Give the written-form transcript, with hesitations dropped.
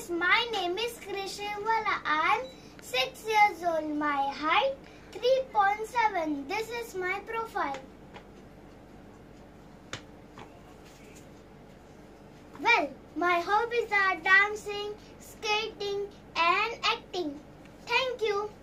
Yes, my name is Krishivala. I am 6 years old. My height 3.7. This is my profile. Well, my hobbies are dancing, skating and acting. Thank you.